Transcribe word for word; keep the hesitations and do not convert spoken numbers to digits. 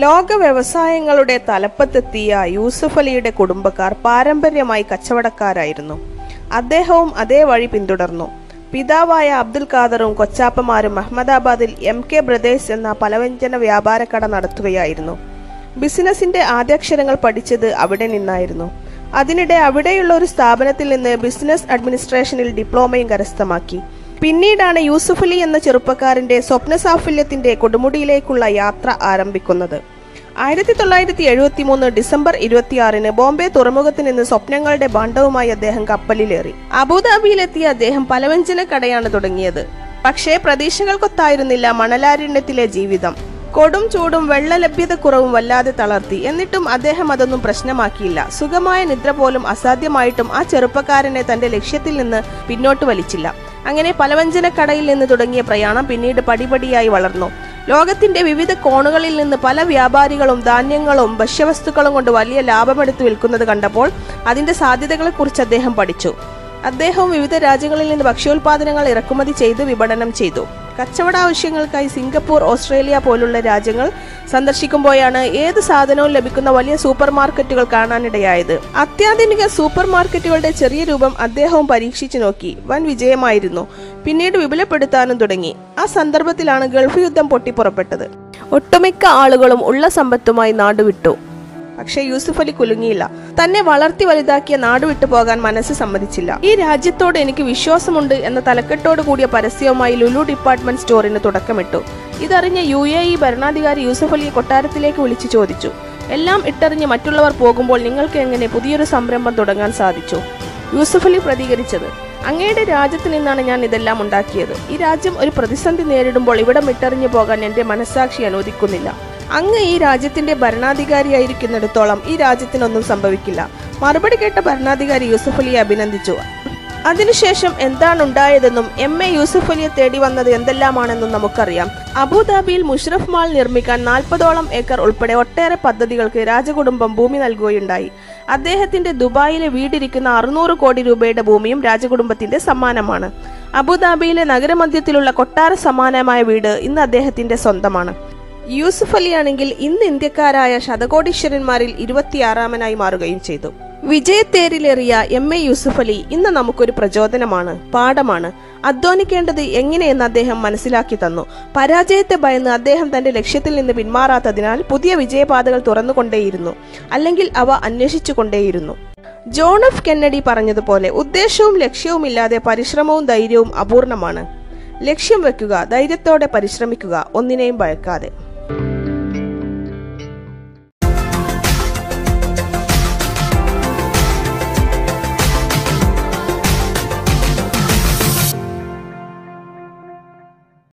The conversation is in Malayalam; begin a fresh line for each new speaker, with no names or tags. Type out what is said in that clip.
ലോക വ്യവസായങ്ങളുടെ തലപ്പത്തെത്തിയ യൂസുഫ് അലിയുടെ കുടുംബക്കാർ പാരമ്പര്യമായി കച്ചവടക്കാരായിരുന്നു. അദ്ദേഹവും അതേ വഴി പിന്തുടർന്നു. പിതാവായ അബ്ദുൽ ഖാദറും കൊച്ചാപ്പമാരും അഹമ്മദാബാദിൽ എം കെ ബ്രദേഴ്സ് എന്ന പലവ്യഞ്ജന വ്യാപാരക്കട നടത്തുകയായിരുന്നു. ബിസിനസിന്റെ ആദ്യാക്ഷരങ്ങൾ പഠിച്ചത് അവിടെ നിന്നായിരുന്നു. അതിനിടെ അവിടെയുള്ള ഒരു സ്ഥാപനത്തിൽ നിന്ന് ബിസിനസ് അഡ്മിനിസ്ട്രേഷനിൽ ഡിപ്ലോമയും കരസ്ഥമാക്കി. പിന്നീടാണ് യൂസുഫ് അലി എന്ന ചെറുപ്പക്കാരന്റെ സ്വപ്ന സാഫല്യത്തിന്റെ കൊടുമുടിയിലേക്കുള്ള യാത്ര ആരംഭിക്കുന്നത്. ആയിരത്തി തൊള്ളായിരത്തി എഴുപത്തി മൂന്ന് ഡിസംബർ ഇരുപത്തിയാറിന് ബോംബെ തുറമുഖത്ത് നിന്ന് സ്വപ്നങ്ങളുടെ ഭാണ്ഡവുമായി അദ്ദേഹം കപ്പലിലേറി. അബുദാബിയിലെത്തിയ അദ്ദേഹം പലവ്യഞ്ജന കടയാണ് തുടങ്ങിയത്. പക്ഷേ പ്രതീക്ഷകൾക്കൊത്തായിരുന്നില്ല മണലാരണ്യത്തിലെ ജീവിതം. കൊടും ചൂടും വെള്ള ലഭ്യതക്കുറവും വല്ലാതെ തളർത്തി. എന്നിട്ടും അദ്ദേഹം അതൊന്നും പ്രശ്നമാക്കിയില്ല. സുഖമായ നിദ്ര പോലും അസാധ്യമായിട്ടും ആ ചെറുപ്പക്കാരനെ തന്റെ ലക്ഷ്യത്തിൽ നിന്ന് പിന്നോട്ട് വലിച്ചില്ല. അങ്ങനെ പലവ്യഞ്ജന കടയിൽ നിന്ന് തുടങ്ങിയ പ്രയാണം പിന്നീട് പടിപടിയായി വളർന്നു. ലോകത്തിന്റെ വിവിധ കോണുകളിൽ നിന്ന് പല വ്യാപാരികളും ധാന്യങ്ങളും ഭക്ഷ്യവസ്തുക്കളും കൊണ്ട് വലിയ ലാഭമെടുത്ത് വിൽക്കുന്നത് കണ്ടപ്പോൾ അതിന്റെ സാധ്യതകളെക്കുറിച്ച് അദ്ദേഹം പഠിച്ചു. അദ്ദേഹവും വിവിധ രാജ്യങ്ങളിൽ നിന്ന് ഭക്ഷ്യോൽപാദനങ്ങൾ ഇറക്കുമതി ചെയ്ത് വിപണനം ചെയ്തു. കച്ചവട ആവശ്യങ്ങൾക്കായി സിംഗപ്പൂർ, ഓസ്ട്രേലിയ പോലുള്ള രാജ്യങ്ങൾ സന്ദർശിക്കുമ്പോഴാണ് ഏത് സാധനവും ലഭിക്കുന്ന വലിയ സൂപ്പർ മാർക്കറ്റുകൾ കാണാനിടയായത്. അത്യാധുനിക സൂപ്പർ മാർക്കറ്റുകളുടെ ചെറിയ രൂപം അദ്ദേഹവും പരീക്ഷിച്ചു നോക്കി. വൻ വിജയമായിരുന്നു. പിന്നീട് വിപുലപ്പെടുത്താനും തുടങ്ങി. ആ സന്ദർഭത്തിലാണ് ഗൾഫ് യുദ്ധം പൊട്ടിപ്പുറപ്പെട്ടത്. ഒട്ടുമിക്ക ആളുകളും ഉള്ള സമ്പത്തുമായി നാടുവിട്ടു. പക്ഷേ യൂസുഫ് അലി കുലുങ്ങിയില്ല. തന്നെ വളർത്തി വലുതാക്കിയ നാട് വിട്ടു പോകാൻ മനസ്സ് സമ്മതിച്ചില്ല. ഈ രാജ്യത്തോട് എനിക്ക് വിശ്വാസമുണ്ട് എന്ന തലക്കെട്ടോട് കൂടിയ പരസ്യവുമായി ലുലു ഡിപ്പാർട്ട്മെന്റ് സ്റ്റോറിന് തുടക്കമിട്ടു. ഇതറിഞ്ഞ യു എ ഇ ഭരണാധികാരി യൂസുഫ് അലിയെ കൊട്ടാരത്തിലേക്ക് വിളിച്ചു ചോദിച്ചു, എല്ലാം ഇട്ടറിഞ്ഞ് മറ്റുള്ളവർ പോകുമ്പോൾ നിങ്ങൾക്ക് എങ്ങനെ പുതിയൊരു സംരംഭം തുടങ്ങാൻ സാധിച്ചു? യൂസുഫ് അലി പ്രതികരിച്ചത്, അങ്ങയുടെ രാജ്യത്ത് നിന്നാണ് ഞാൻ ഇതെല്ലാം ഉണ്ടാക്കിയത്. ഈ രാജ്യം ഒരു പ്രതിസന്ധി നേരിടുമ്പോൾ ഇവിടം ഇട്ടെറിഞ്ഞു പോകാൻ എന്റെ മനസ്സാക്ഷി അനുവദിക്കുന്നില്ല. അങ്ങ് ഈ രാജ്യത്തിന്റെ ഭരണാധികാരിയായിരിക്കുന്നിടത്തോളം ഈ രാജ്യത്തിനൊന്നും സംഭവിക്കില്ല. മറുപടി കേട്ട ഭരണാധികാരി യൂസുഫ് അലിയെ അഭിനന്ദിച്ചു. അതിനുശേഷം എന്താണ് ഉണ്ടായതെന്നും എം എ യൂസുഫ് അലിയെ തേടി വന്നത് എന്തെല്ലാമാണെന്നും നമുക്കറിയാം. അബുദാബിയിൽ മുഷറഫ് മാൾ നിർമ്മിക്കാൻ നാൽപ്പതോളം ഏക്കർ ഉൾപ്പെടെ ഒട്ടേറെ പദ്ധതികൾക്ക് രാജകുടുംബം ഭൂമി നൽകുകയുണ്ടായി. അദ്ദേഹത്തിന്റെ ദുബായിലെ വീടിരിക്കുന്ന അറുന്നൂറ് കോടി രൂപയുടെ ഭൂമിയും രാജകുടുംബത്തിന്റെ സമ്മാനമാണ്. അബുദാബിയിലെ നഗരമധ്യത്തിലുള്ള കൊട്ടാര സമാനമായ വീട് ഇന്ന് അദ്ദേഹത്തിന്റെ സ്വന്തമാണ്. യൂസുഫ് അലി ആണെങ്കിൽ ഇന്ന് ഇന്ത്യക്കാരായ ശതകോടീശ്വരന്മാരിൽ ഇരുപത്തിയാറാമനായി മാറുകയും ചെയ്തു. വിജയത്തേരിലേറിയ എം എ യൂസുഫ് അലി ഇന്ന് നമുക്കൊരു പ്രചോദനമാണ്, പാഠമാണ്. അധ്വാനിക്കേണ്ടത് എങ്ങനെയെന്ന് അദ്ദേഹം മനസ്സിലാക്കി തന്നു. പരാജയത്തെ ഭയന്ന് അദ്ദേഹം തന്റെ ലക്ഷ്യത്തിൽ നിന്ന് പിന്മാറാത്തതിനാൽ പുതിയ വിജയപാതകൾ തുറന്നുകൊണ്ടേയിരുന്നു, അല്ലെങ്കിൽ അവ അന്വേഷിച്ചു കൊണ്ടേയിരുന്നു. ജോൺ എഫ് കെന്നഡി പറഞ്ഞതുപോലെ ഉദ്ദേശവും ലക്ഷ്യവുമില്ലാതെ പരിശ്രമവും ധൈര്യവും അപൂർണമാണ്. ലക്ഷ്യം വെക്കുക, ധൈര്യത്തോടെ പരിശ്രമിക്കുക, ഒന്നിനെയും ഭയക്കാതെ.